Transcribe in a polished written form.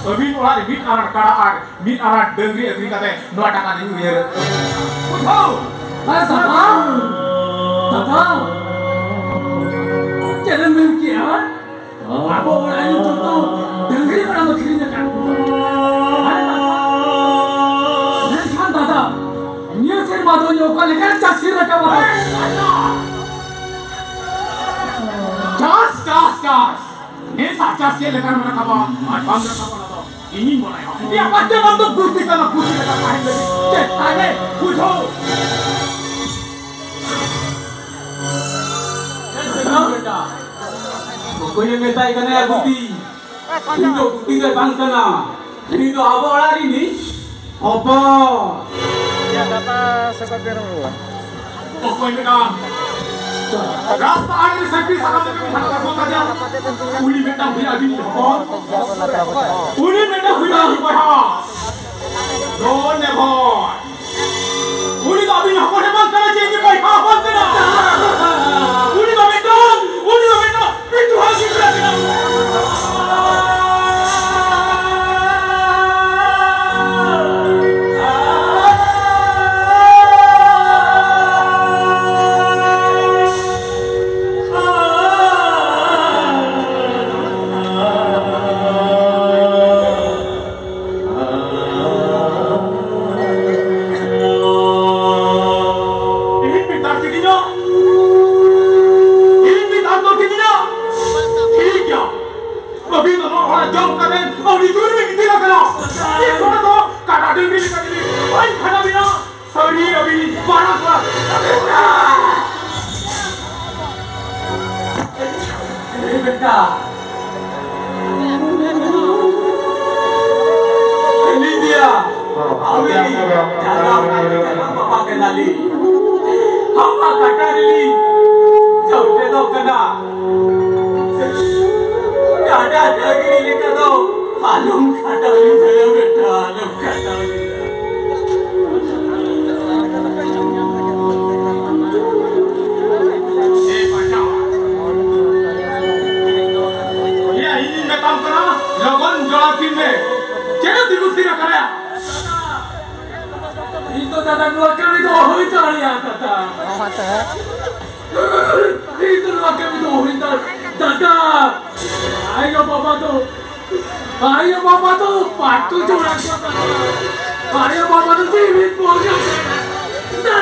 Abin orang bit anak karaan, bit anak dengri agri kata no taka di uyer. Tahu? Tahu. Jangan mungkin. Apa orang itu tuh dengri orang begini kan? Nanti kan tata, ini sih badan nyokal kan casir kawan. Cas. Ini saja sih lekan mana kawan? Bangga kawan atau ini mulai. Dia pasti untuk bukti lekan lain lagi. Ceritanya, pujo. Senang beda. Pokoknya minta ikan ya bukti. Tunjuk bukti ke bangsa na. Ini tu apa orang ini? Apa? Ya kata seperti itu. Pokoknya minta. Rasta air sepi sangat lebih sangat kota dia. Uli minta huya bini hon. Uli minta huya bini hon. Don ne hon. Uli ka bini hon emang kena janji hon kena. Uli ka minta itu hasil dia. Ayo bapak tuh patuh curang. Ayo bapak tuh sih,